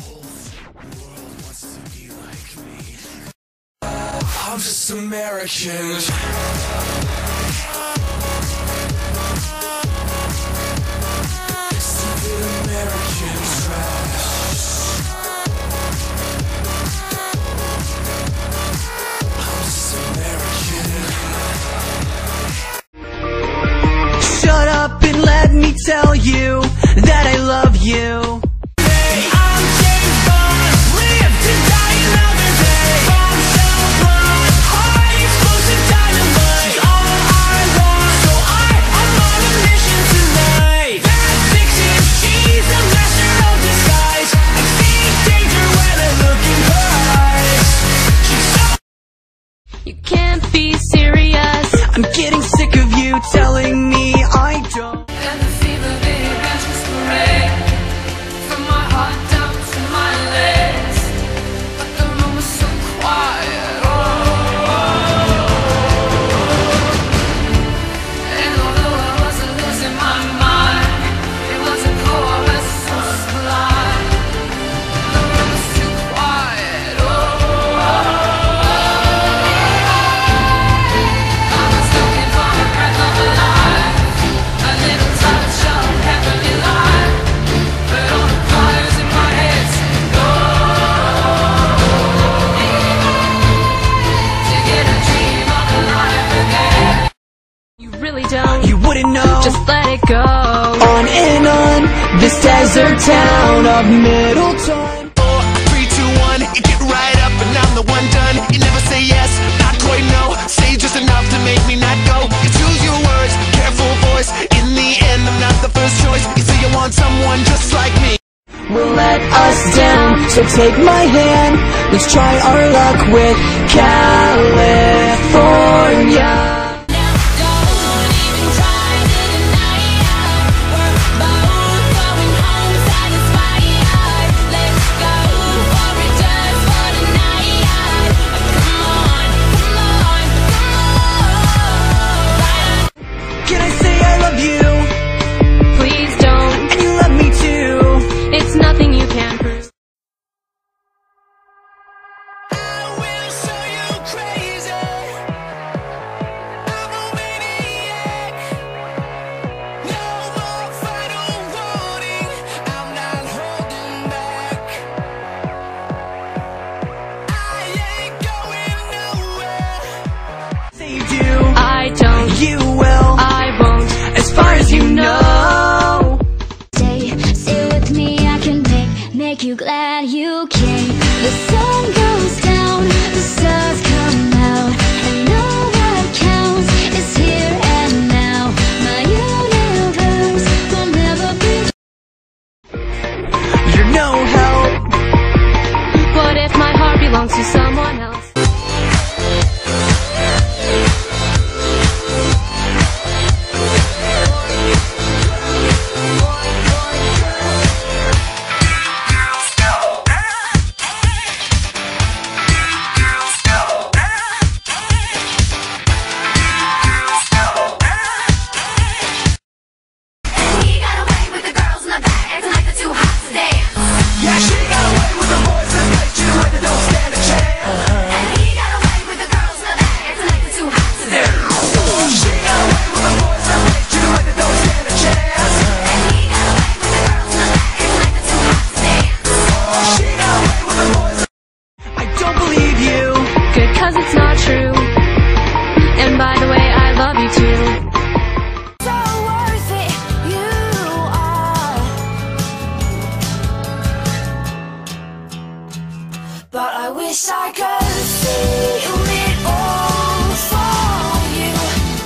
I'm just American. Stupid American trash. I'm just American. Shut up and let me tell you that I love you. You can't be serious. I'm getting sick of you telling me I don't. And the fever begins to spread from my heart down to my legs, but the room is so quiet. And although I wasn't losing my mind, it was a chorus so sublime. The room is too quiet. You wouldn't know. Just let it go. On and on, this desert town of Middleton. 4, 3, 2, 1, you get right up and I'm the one done. You never say yes, not quite no. Say just enough to make me not go. You choose your words, careful voice. In the end, I'm not the first choice. You say you want someone just like me. Will let us down, so take my hand. Let's try our luck with California. You will, I won't, as far as you know. Stay with me, I can make you glad you came. The sun goes down, the stars come out, and all that counts is here and now. My universe will never be. You're no help. What if my heart belongs to someone else? Cause it's not true. And by the way, I love you too. So worth it, you are. But I wish I could feel it all for you.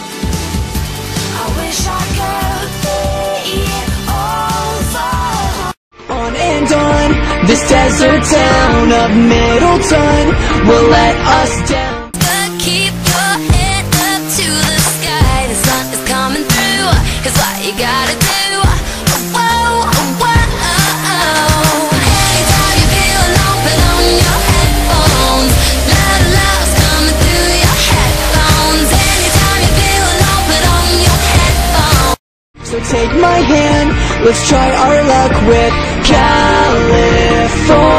I wish I could be it all for. On and on, this desert town of Middleton will let us down. But keep your head up to the sky. The sun is coming through. 'Cause what you gotta do. Whoa, whoa. Anytime you feel alone, put on your headphones. Love's coming through your headphones. Anytime you feel alone, put on your headphones. So take my hand, let's try our luck with California.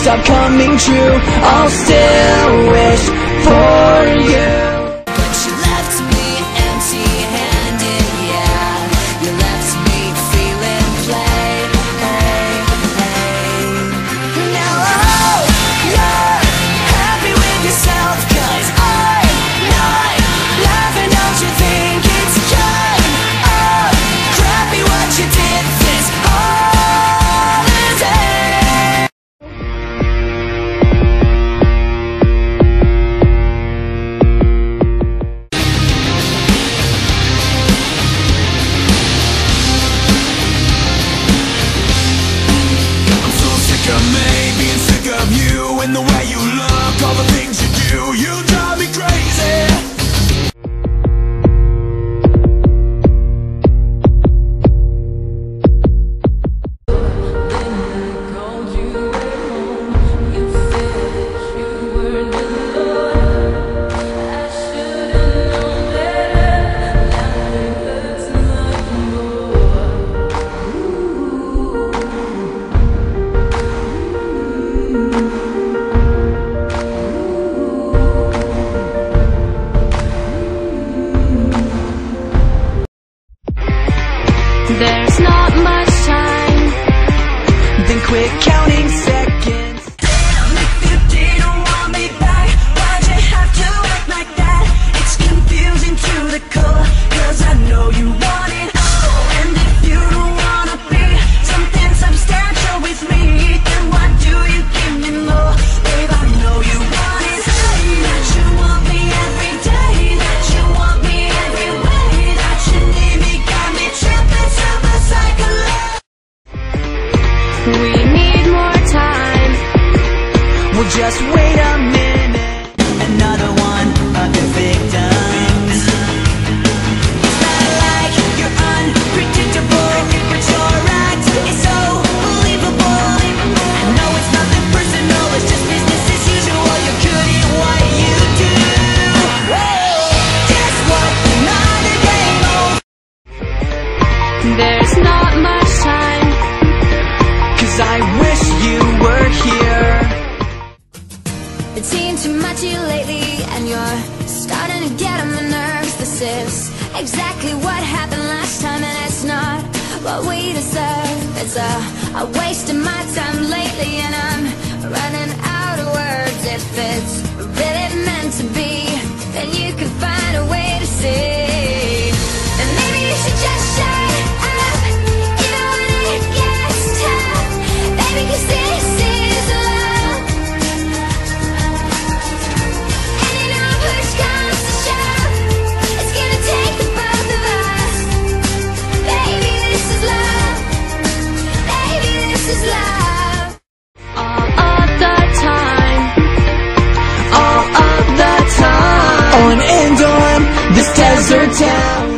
stop coming true, I'll still wish for you. But you left me empty-handed, yeah. You left me feeling play. Now I hope you're happy with yourself, 'cause I'm not laughing. Don't you think it's kind of crappy what you did this holiday? I'm so sick of me, being sick of you, and the way you look, all the things you do, you drive me crazy. There's not much time. Then quit counting seconds. If you didn't want me back, why'd you have to act like that? It's confusing to the core, 'cause I know you want it all. And if you don't wanna be something substantial with me, then why do you give me more? Babe, I know you want it. That you want me every day, that you want me every way, that you need me, got me tripping to the cycle. We need more time. Well, just wait a minute. Another one of the victims. It's not like you're unpredictable, but your act is so believable. I know it's nothing personal, it's just business as usual. You're good at what you do. Guess what? Another game over. There's not much time. 'Cause I wish you were here. It's seen too much of you lately, and you're starting to get on my nerves. This is exactly what happened last time, and it's not what we deserve. It's a waste of my time lately, and I'm running out of words. If it's really meant to be, then you can find a way to see. And maybe you should just shut up, even when it gets tough, baby, 'cause this is love. And you know push comes to shove, it's gonna take the both of us. Baby, this is love. Baby, this is love. All of the time. All of the time. On and on, this desert town.